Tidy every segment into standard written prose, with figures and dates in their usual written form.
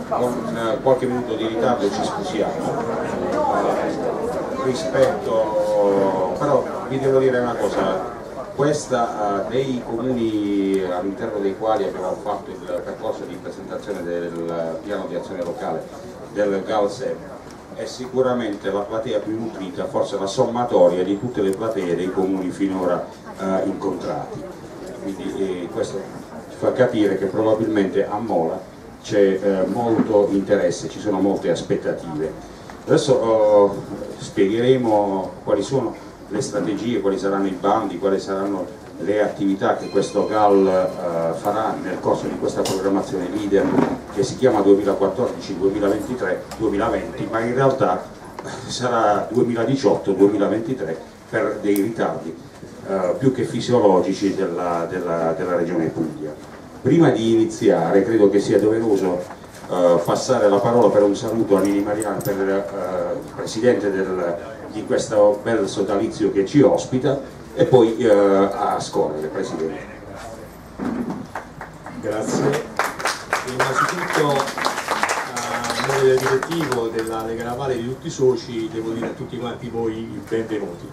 con qualche minuto di ritardo ci scusiamo. Però vi devo dire una cosa, questa dei comuni all'interno dei quali abbiamo fatto il percorso di presentazione del piano di azione locale del GAL-SEP è sicuramente la platea più nutrita, forse la sommatoria di tutte le platee dei comuni finora incontrati. Quindi questo ci fa capire che probabilmente a Mola c'è molto interesse, ci sono molte aspettative. Adesso spiegheremo quali sono le strategie, quali saranno i bandi, quali saranno le attività che questo GAL farà nel corso di questa programmazione leader che si chiama 2014-2023-2020, ma in realtà sarà 2018-2023 per dei ritardi più che fisiologici della Regione Puglia. Prima di iniziare credo che sia doveroso passare la parola per un saluto a Nini Mariano, per il Presidente di questo bel sodalizio che ci ospita, e poi a scorrere, Presidente. Grazie. Innanzitutto a nome del direttivo della Lega Navale e di tutti i soci devo dire a tutti quanti voi il benvenuti.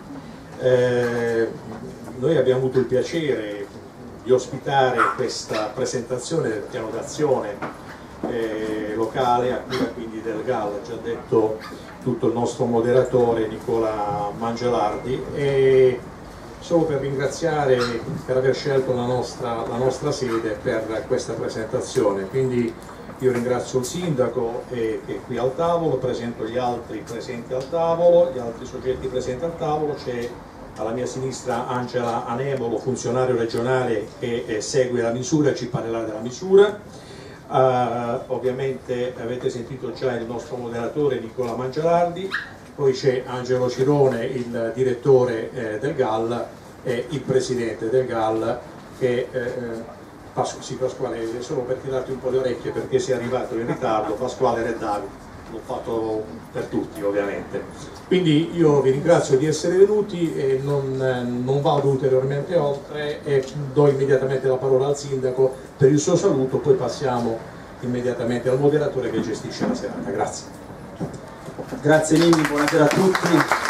Noi abbiamo avuto il piacere di ospitare questa presentazione del piano d'azione locale a cura quindi del GAL, ha già detto tutto il nostro moderatore Nicola Mangialardi, e solo per ringraziare per aver scelto la nostra sede per questa presentazione. Quindi io ringrazio il sindaco che è qui al tavolo, presento gli altri presenti al tavolo, gli altri soggetti presenti al tavolo. C'è alla mia sinistra Angela Anemolo, funzionario regionale che segue la misura e ci parlerà della misura. Ovviamente avete sentito già il nostro moderatore Nicola Mangialardi, poi c'è Angelo Cirone, il direttore del GAL, e il presidente del GAL che Pasquale, solo per tirarti un po' le orecchie perché sei arrivato in ritardo, Pasquale Reddavi, l'ho fatto per tutti ovviamente. Quindi io vi ringrazio di essere venuti e non vado ulteriormente oltre e do immediatamente la parola al sindaco per il suo saluto, poi passiamo immediatamente al moderatore che gestisce la serata. Grazie. Grazie Nini, buonasera a tutti.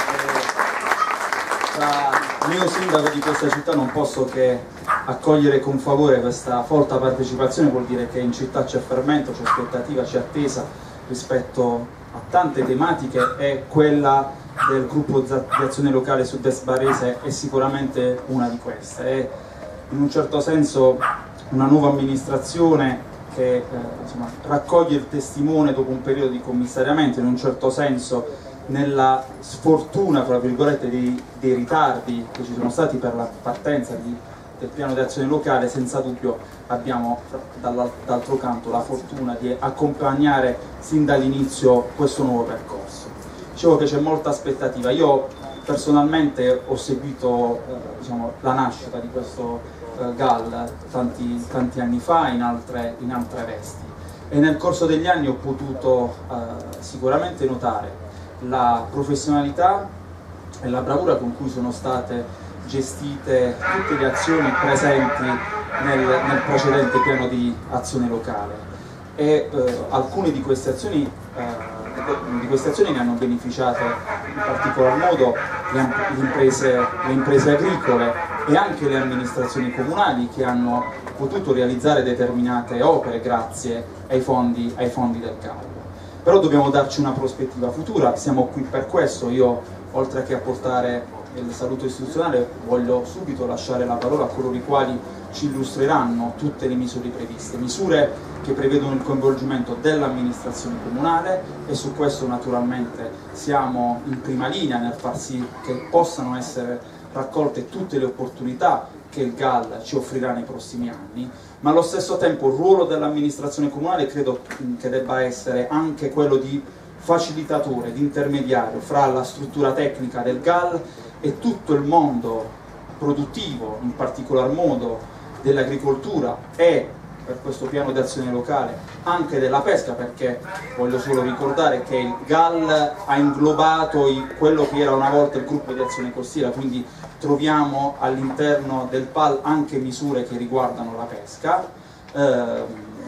Da neo sindaco di questa città non posso che accogliere con favore questa folta partecipazione, vuol dire che in città c'è fermento, c'è aspettativa, c'è attesa rispetto a tante tematiche, e quella del gruppo di azione locale Sud-Est Barese è sicuramente una di queste. È in un certo senso una nuova amministrazione che insomma, raccoglie il testimone dopo un periodo di commissariamento, in un certo senso nella sfortuna, tra virgolette, dei ritardi che ci sono stati per la partenza del piano di azione locale. Senza dubbio abbiamo d'altro canto la fortuna di accompagnare sin dall'inizio questo nuovo percorso. Dicevo che c'è molta aspettativa. Io personalmente ho seguito diciamo, la nascita di questo GAL tanti anni fa in altre vesti, e nel corso degli anni ho potuto sicuramente notare la professionalità e la bravura con cui sono state gestite tutte le azioni presenti nel precedente piano di azione locale, e alcune di queste azioni ne hanno beneficiato in particolar modo le imprese agricole e anche le amministrazioni comunali, che hanno potuto realizzare determinate opere grazie ai fondi del GAL. Però dobbiamo darci una prospettiva futura, siamo qui per questo. Io, oltre che a portare il saluto istituzionale, voglio subito lasciare la parola a coloro i quali ci illustreranno tutte le misure previste, misure che prevedono il coinvolgimento dell'amministrazione comunale, e su questo naturalmente siamo in prima linea nel far sì che possano essere raccolte tutte le opportunità che il GAL ci offrirà nei prossimi anni, ma allo stesso tempo il ruolo dell'amministrazione comunale credo che debba essere anche quello di facilitatore, di intermediario fra la struttura tecnica del GAL e tutto il mondo produttivo, in particolar modo dell'agricoltura e, per questo piano di azione locale, anche della pesca, perché voglio solo ricordare che il GAL ha inglobato quello che era una volta il gruppo di azione costiera, quindi troviamo all'interno del PAL anche misure che riguardano la pesca,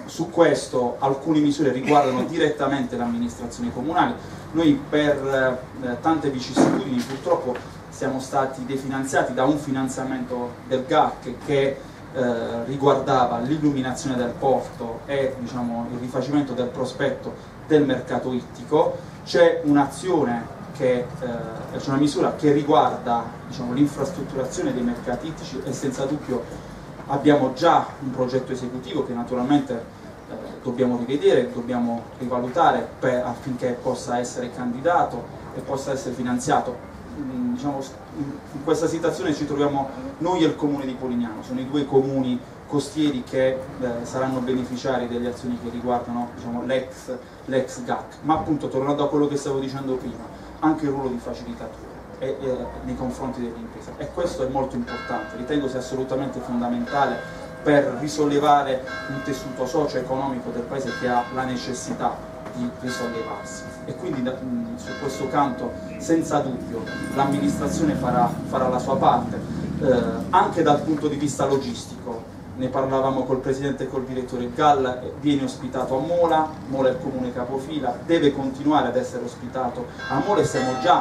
Su questo alcune misure riguardano direttamente le amministrazioni comunali. Noi per tante vicissitudini purtroppo siamo stati definanziati da un finanziamento del GAC che riguardava l'illuminazione del porto e diciamo, il rifacimento del prospetto del mercato ittico. C'è un'azione c'è una misura che riguarda diciamo, l'infrastrutturazione dei mercati ittici e senza dubbio abbiamo già un progetto esecutivo che naturalmente dobbiamo rivedere, dobbiamo rivalutare affinché possa essere candidato e possa essere finanziato. Diciamo, in questa situazione ci troviamo noi e il comune di Polignano, sono i due comuni costieri che saranno beneficiari delle azioni che riguardano diciamo, l'ex GAC, ma appunto tornando a quello che stavo dicendo prima, anche il ruolo di facilitatore nei confronti dell'impresa, e questo è molto importante, ritengo sia assolutamente fondamentale per risollevare un tessuto socio-economico del paese che ha la necessità di risollevarsi, e quindi su questo canto senza dubbio l'amministrazione farà la sua parte, anche dal punto di vista logistico. Ne parlavamo col Presidente e col Direttore. Il GAL viene ospitato a Mola, Mola è il comune capofila, deve continuare ad essere ospitato a Mola e stiamo già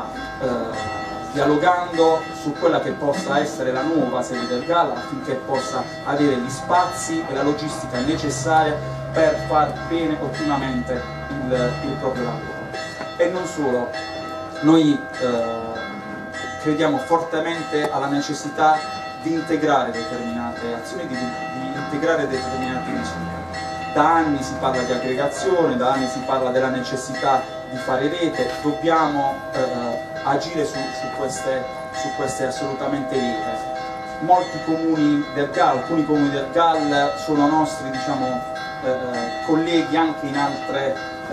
dialogando su quella che possa essere la nuova sede del GAL affinché possa avere gli spazi e la logistica necessaria per far bene ottimamente il proprio lavoro. E non solo, noi crediamo fortemente alla necessità di integrare determinate azioni, di integrare determinate misure. Da anni si parla di aggregazione, da anni si parla della necessità di fare rete, dobbiamo agire su queste assolutamente linee. Molti comuni del GAL, alcuni comuni del GAL sono nostri diciamo, colleghi anche in altre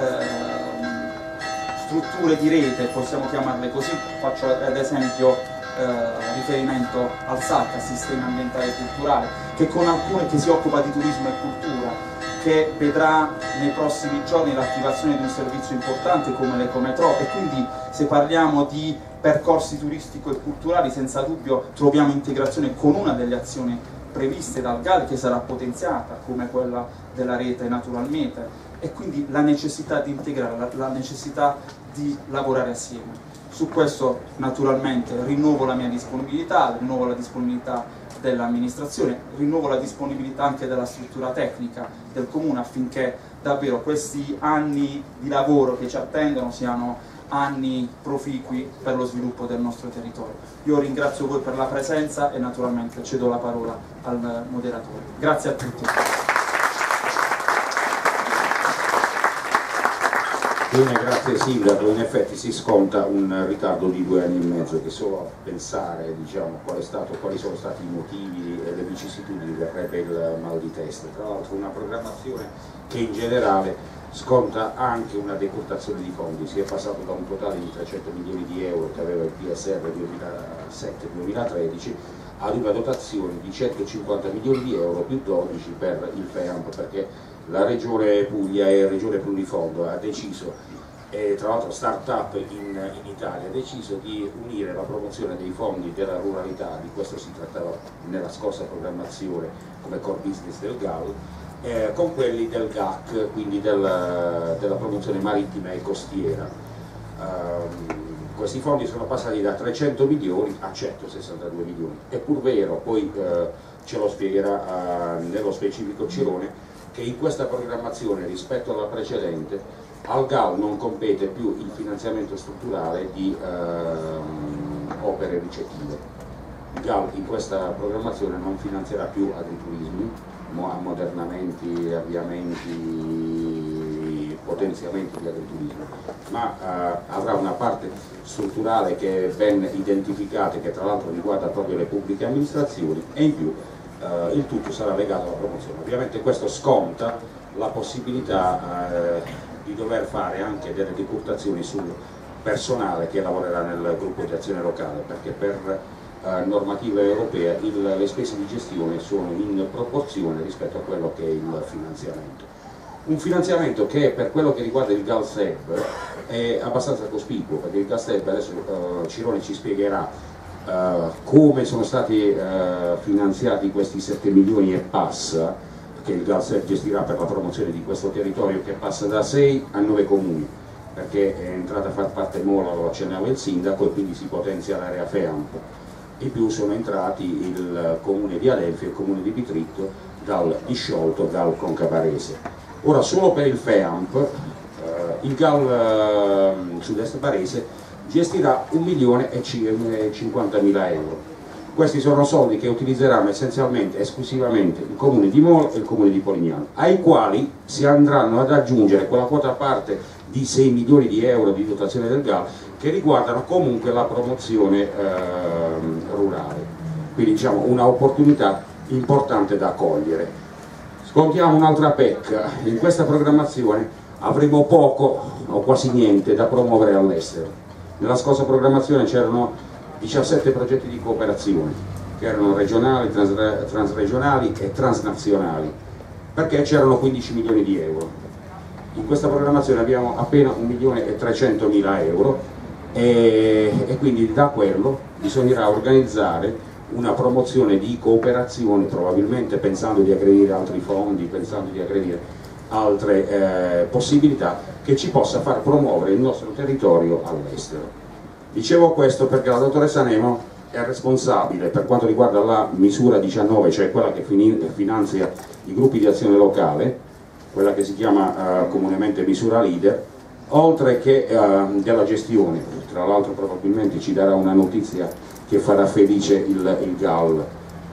strutture di rete, possiamo chiamarle così, faccio ad esempio riferimento al SAC, al Sistema Ambientale e Culturale, che si occupa di turismo e cultura, che vedrà nei prossimi giorni l'attivazione di un servizio importante come l'Ecometro, e quindi se parliamo di percorsi turistico e culturali senza dubbio troviamo integrazione con una delle azioni previste dal GAL che sarà potenziata come quella della rete naturalmente, e quindi la necessità di integrare, la necessità di lavorare assieme. Su questo naturalmente rinnovo la mia disponibilità, rinnovo la disponibilità dell'amministrazione, rinnovo la disponibilità anche della struttura tecnica del comune affinché davvero questi anni di lavoro che ci attendono siano anni proficui per lo sviluppo del nostro territorio. Io ringrazio voi per la presenza e naturalmente cedo la parola al moderatore. Grazie a tutti. Bene, grazie Sindaco. In effetti si sconta un ritardo di 2 anni e mezzo che solo a pensare diciamo, quali sono stati i motivi e le vicissitudini verrebbe il mal di testa. Tra l'altro una programmazione che in generale sconta anche una decurtazione di fondi, si è passato da un totale di 300 milioni di euro che aveva il PSR 2007-2013 ad una dotazione di 150 milioni di euro più 12 per il FEAMP, perché la Regione Puglia e la Regione Plurifondo ha deciso, e tra l'altro Startup in Italia, ha deciso di unire la promozione dei fondi della ruralità, di questo si trattava nella scorsa programmazione come core business del GAL, con quelli del GAC, quindi della promozione marittima e costiera. Questi fondi sono passati da 300 milioni a 162 milioni. È pur vero, poi ce lo spiegherà nello specifico Cirone, che in questa programmazione rispetto alla precedente al GAL non compete più il finanziamento strutturale di opere ricettive. Il GAL in questa programmazione non finanzierà più agriturismi, ammodernamenti, avviamenti, potenziamenti di agriturismo, ma avrà una parte strutturale che è ben identificata e che tra l'altro riguarda proprio le pubbliche amministrazioni, e in più il tutto sarà legato alla promozione. Ovviamente questo sconta la possibilità di dover fare anche delle decurtazioni sul personale che lavorerà nel gruppo di azione locale, perché per normativa europea le spese di gestione sono in proporzione rispetto a quello che è il finanziamento. Un finanziamento che per quello che riguarda il GALSEB è abbastanza cospicuo, perché il GALSEB, adesso Cirone ci spiegherà come sono stati finanziati questi 7 milioni e passa, che il GAL gestirà per la promozione di questo territorio, che passa da 6 a 9 comuni, perché è entrata a far parte Mola, lo accennava il sindaco, e quindi si potenzia l'area FEAMP. In più sono entrati il comune di Adelphi e il comune di Bitritto dal disciolto GAL Conca-Barese. Ora, solo per il FEAMP il GAL Sud-Est Barese gestirà 1.050.000 euro. Questi sono soldi che utilizzeranno essenzialmente, esclusivamente il comune di Mola e il comune di Polignano, ai quali si andranno ad aggiungere quella quota parte di 6 milioni di euro di dotazione del GAL che riguardano comunque la promozione rurale. Quindi diciamo una opportunità importante da cogliere. Scontiamo un'altra pecca: in questa programmazione avremo poco o quasi niente da promuovere all'estero. Nella scorsa programmazione c'erano 17 progetti di cooperazione, che erano regionali, transregionali e transnazionali, perché c'erano 15 milioni di euro. In questa programmazione abbiamo appena 1.300.000 euro e quindi da quello bisognerà organizzare una promozione di cooperazione, probabilmente pensando di aggredire altri fondi, pensando di aggredire altre possibilità che ci possa far promuovere il nostro territorio all'estero. Dicevo questo perché la dottoressa Nemo è responsabile per quanto riguarda la misura 19, cioè quella che finanzia i gruppi di azione locale, quella che si chiama comunemente misura leader, oltre che della gestione. Tra l'altro probabilmente ci darà una notizia che farà felice il GAL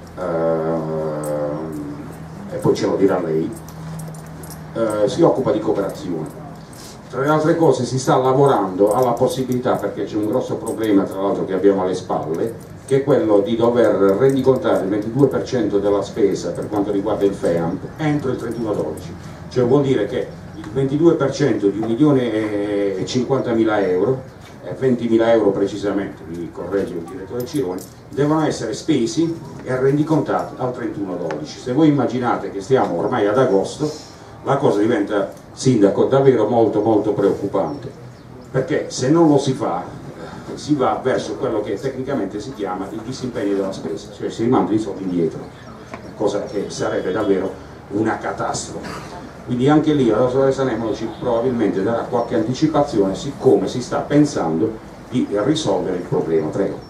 e poi ce lo dirà lei. Si occupa di cooperazione. Tra le altre cose si sta lavorando alla possibilità, perché c'è un grosso problema tra l'altro che abbiamo alle spalle, che è quello di dover rendicontare il 22% della spesa per quanto riguarda il FEAMP entro il 31/12. Cioè vuol dire che il 22% di 1.050.000 euro, 20.000 euro precisamente, mi corregge il direttore Cironi, devono essere spesi e rendicontati al 31/12. Se voi immaginate che stiamo ormai ad agosto, la cosa diventa, sindaco, davvero molto molto preoccupante, perché se non lo si fa si va verso quello che tecnicamente si chiama il disimpegno della spesa, cioè si rimandano i soldi indietro, cosa che sarebbe davvero una catastrofe. Quindi anche lì la dottoressa Nemo ci probabilmente darà qualche anticipazione, siccome si sta pensando di risolvere il problema. Prego.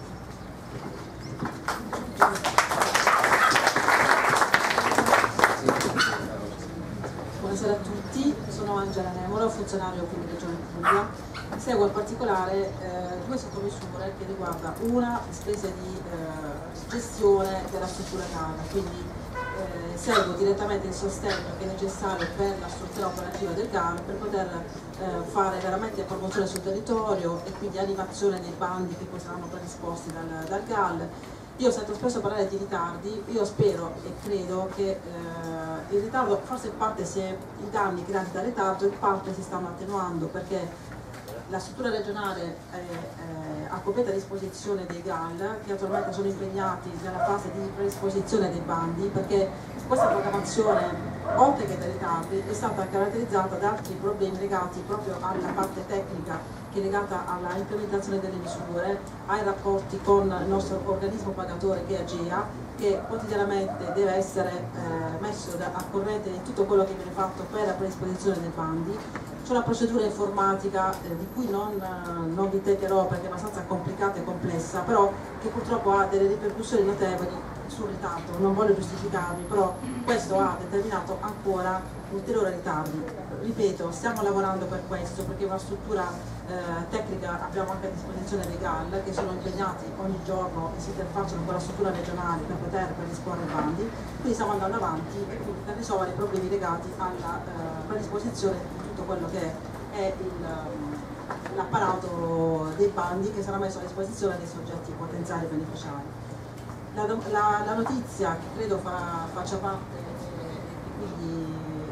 Buonasera a tutti, sono Angela Nemolo, funzionario qui di Regione Puglia. Seguo in particolare due sottomisure che riguardano una spese di gestione della struttura CAL, quindi seguo direttamente il sostegno che è necessario per la struttura operativa del GAL per poter fare veramente promozione sul territorio e quindi animazione dei bandi che poi saranno predisposti dal GAL. Io sento spesso parlare di ritardi, io spero e credo che il ritardo, forse in parte i danni creati dal ritardo in parte si stanno attenuando, perché la struttura regionale ha completa disposizione dei GAL che attualmente sono impegnati nella fase di predisposizione dei bandi, perché questa programmazione, oltre che dai ritardi, è stata caratterizzata da altri problemi legati proprio alla parte tecnica, che è legata alla implementazione delle misure, ai rapporti con il nostro organismo pagatore che è AGEA, che quotidianamente deve essere messo a corrente di tutto quello che viene fatto per la predisposizione dei bandi. C'è una procedura informatica di cui non vi teccherò perché è abbastanza complicata e complessa, però che purtroppo ha delle ripercussioni notevoli sul ritardo. Non voglio giustificarmi, però questo ha determinato ancora ulteriori ritardi. Ripeto, stiamo lavorando per questo, perché una struttura tecnica abbiamo anche a disposizione dei GAL che sono impegnati ogni giorno e si interfacciano con la struttura regionale per poter predisporre i bandi, quindi stiamo andando avanti e quindi per risolvere i problemi legati alla predisposizione di tutto quello che è l'apparato dei bandi che sarà messo a disposizione dei soggetti potenziali beneficiari. La notizia che credo faccia parte e quindi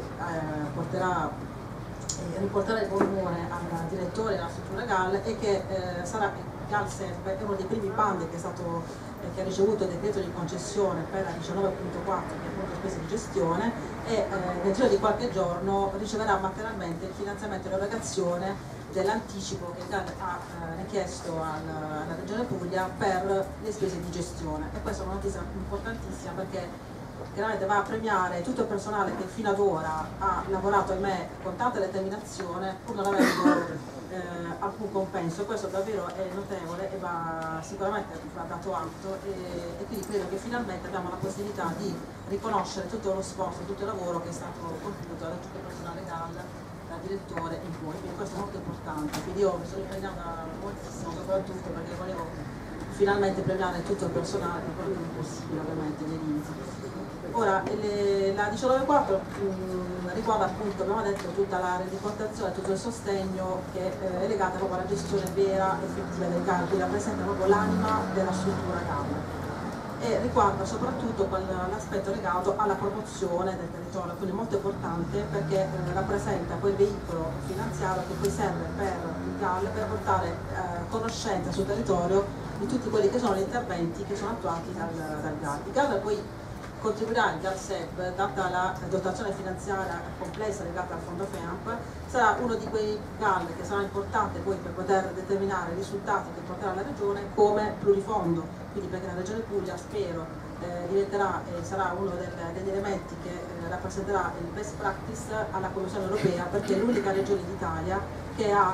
riportare il buon umore al direttore della struttura GAL è che sarà GAL SEP è uno dei primi bandi che ha ricevuto il decreto di concessione per la 19.4, che è appunto spese di gestione, e nel giro di qualche giorno riceverà materialmente il finanziamento e l'erogazione dell'anticipo che il GAL ha richiesto alla Regione Puglia per le spese di gestione. E questa è una notizia importantissima, perché chiaramente va a premiare tutto il personale che fino ad ora ha lavorato, ahimè, con tanta determinazione pur non avendo alcun compenso. Questo davvero è notevole e sicuramente va dato atto, e quindi credo che finalmente abbiamo la possibilità di riconoscere tutto lo sforzo, tutto il lavoro che è stato compiuto da tutto il personale GAL, da direttore in poi, quindi questo è molto importante. Quindi io mi sono impegnata moltissimo, soprattutto perché volevo finalmente premiare tutto il personale, quello che è possibile ovviamente nei limiti. Ora, la 19.4 riguarda appunto, abbiamo detto, tutta la rendicontazione, tutto il sostegno che è legato proprio alla gestione vera e effettiva dei GAL, quindi rappresenta proprio l'anima della struttura GAL e riguarda soprattutto l'aspetto legato alla promozione del territorio, quindi molto importante perché rappresenta quel veicolo finanziario che poi serve per il GAL per portare conoscenza sul territorio di tutti quelli che sono gli interventi che sono attuati dal GAL. Il GAL poi contribuirà, il GAL-SEB, data la dotazione finanziaria complessa legata al fondo FEAMP, sarà uno di quei GAL che sarà importante poi per poter determinare i risultati che porterà la Regione come plurifondo, quindi perché la Regione Puglia, spero, diventerà e sarà uno degli elementi che rappresenterà il best practice alla Commissione Europea, perché è l'unica regione d'Italia che ha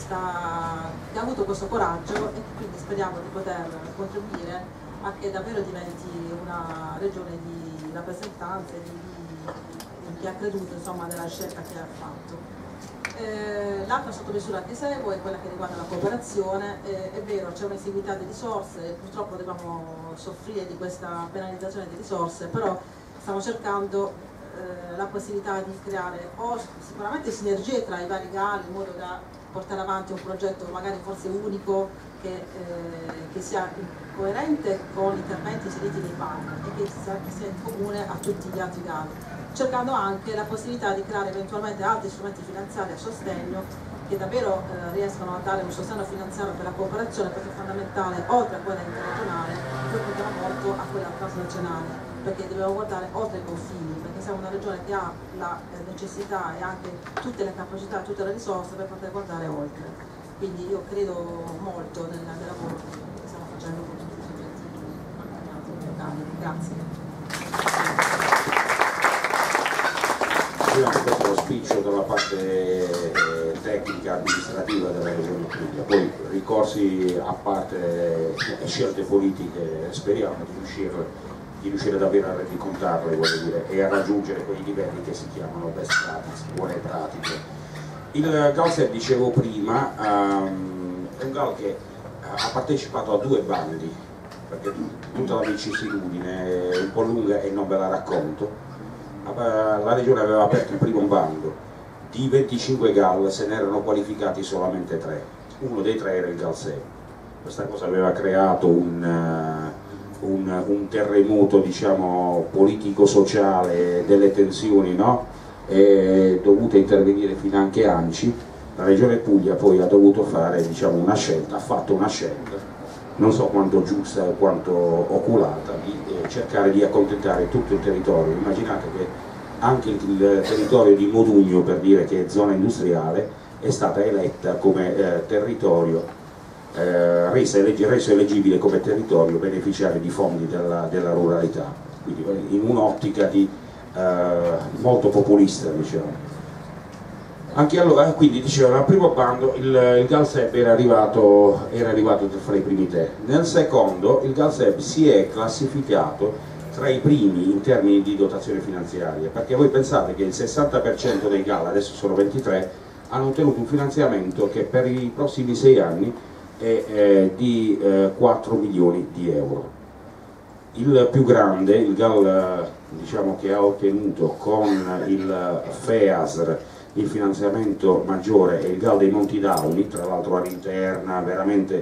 avuto questo coraggio e quindi speriamo di poter contribuire a che davvero diventi una regione di rappresentanza e di chi ha creduto, insomma, della scelta che ha fatto. L'altra sottomisura che segue è quella che riguarda la cooperazione. È vero, c'è un'esiguità di risorse, purtroppo dobbiamo soffrire di questa penalizzazione di risorse, però stiamo cercando la possibilità di creare sicuramente sinergie tra i vari GAL in modo da portare avanti un progetto magari forse unico che sia coerente con gli interventi inseriti nei partner e che sia in comune a tutti gli altri GAL, cercando anche la possibilità di creare eventualmente altri strumenti finanziari a sostegno che davvero riescano a dare un sostegno finanziario per la cooperazione, perché è fondamentale, oltre a quella interregionale, noi puntiamo molto a quella transnazionale, perché dobbiamo guardare oltre i confini, perché siamo una regione che ha la necessità e anche tutte le capacità, tutte le risorse per poter guardare oltre. Quindi io credo molto nel lavoro che stiamo facendo con tutti i soggetti locali. Grazie. Questo è lo spiccio dalla parte tecnica amministrativa della Regione Puglia, poi ricorsi a parte e scelte politiche, speriamo di riuscire davvero a rendicontarle, voglio dire, e a raggiungere quei livelli che si chiamano best practice, buone pratiche. Il GAL-SEB, dicevo prima, è un GAL che ha partecipato a 2 bandi, perché tutta la vicissitudine è un po' lunga e non ve la racconto. La Regione aveva aperto il primo bando, di 25 GAL se ne erano qualificati solamente 3, uno dei 3 era il GAL-SEB. Questa cosa aveva creato un terremoto, diciamo, politico-sociale, delle tensioni, no? È dovuta intervenire finanche ANCI. La Regione Puglia poi ha dovuto fare, diciamo, una scelta, ha fatto una scelta, non so quanto giusta o quanto oculata, di cercare di accontentare tutto il territorio. Immaginate che anche il territorio di Modugno, per dire che è zona industriale, è stata eletta come territorio, reso eleggibile come territorio beneficiario di fondi della ruralità, quindi in un'ottica di molto populista, diciamo. Anche allora, quindi diceva, al primo bando il GAL-SEB era arrivato fra i primi 3. Nel secondo il GAL-SEB si è classificato tra i primi in termini di dotazione finanziaria, perché voi pensate che il 60% dei GAL, adesso sono 23, hanno ottenuto un finanziamento che per i prossimi 6 anni è di 4 milioni di euro. Il più grande, il GAL, diciamo, che ha ottenuto con il FEASR il finanziamento maggiore, è il GAL dei Monti Dauni, tra l'altro all'interna, veramente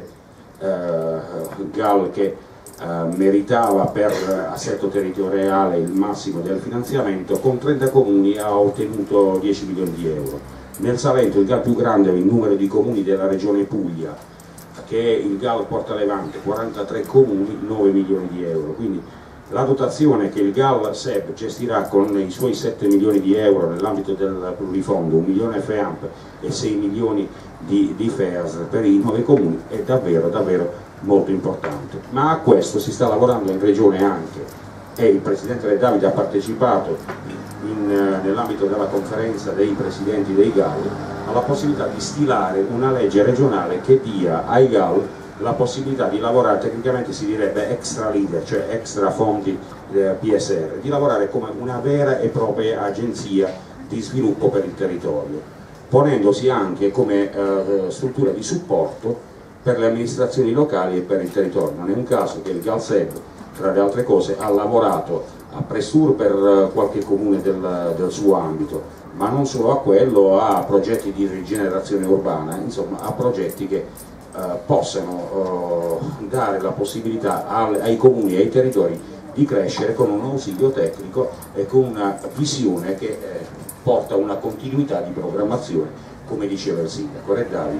GAL che meritava per assetto territoriale il massimo del finanziamento, con 30 comuni ha ottenuto 10 milioni di euro. Nel Salento il GAL più grande in numero di comuni della Regione Puglia, che è il GAL Porta Levante, 43 comuni, 9 milioni di euro. Quindi la dotazione che il GAL-SEB gestirà con i suoi 7 milioni di euro nell'ambito del plurifondo, 1 milione FEAMP e 6 milioni di FEAS per i 9 comuni, è davvero molto importante. Ma a questo si sta lavorando in Regione anche e il Presidente Re David ha partecipato nell'ambito della conferenza dei Presidenti dei GAL, alla possibilità di stilare una legge regionale che dia ai GAL la possibilità di lavorare, tecnicamente si direbbe extra leader, cioè extra fondi PSR, di lavorare come una vera e propria agenzia di sviluppo per il territorio, ponendosi anche come struttura di supporto per le amministrazioni locali e per il territorio. Non è un caso che il GALSEB, tra le altre cose, ha lavorato a Pressur per qualche comune del suo ambito, ma non solo a quello, a progetti di rigenerazione urbana, insomma a progetti che possano dare la possibilità ai comuni e ai territori di crescere con un ausilio tecnico e con una visione che porta a una continuità di programmazione, come diceva il sindaco Re David.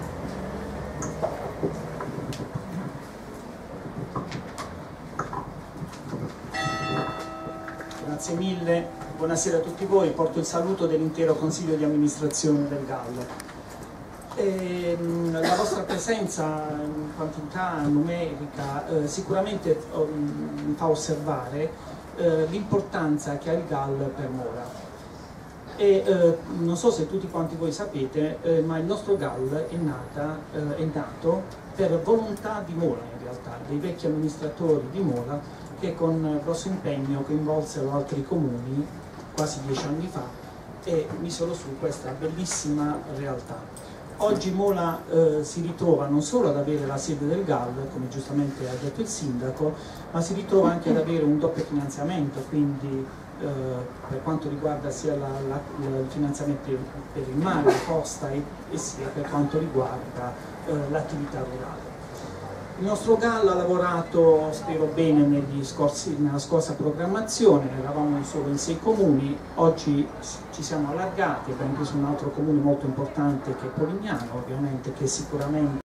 Grazie mille, buonasera a tutti voi, porto il saluto dell'intero Consiglio di amministrazione del GAL. La vostra presenza in quantità numerica sicuramente mi fa osservare l'importanza che ha il GAL per Mola. Non so se tutti quanti voi sapete, ma il nostro GAL è nato per volontà di Mola, in realtà, dei vecchi amministratori di Mola, che con grosso impegno coinvolsero altri comuni quasi 10 anni fa e misero su questa bellissima realtà. Oggi Mola si ritrova non solo ad avere la sede del GAL, come giustamente ha detto il sindaco, ma si ritrova anche ad avere un doppio finanziamento, quindi per quanto riguarda sia il finanziamento per il mare, la costa e sia per quanto riguarda l'attività rurale. Il nostro GAL ha lavorato, spero bene, nella scorsa programmazione, eravamo solo in 6 comuni, oggi ci siamo allargati, abbiamo preso un altro comune molto importante che è Polignano, ovviamente, che sicuramente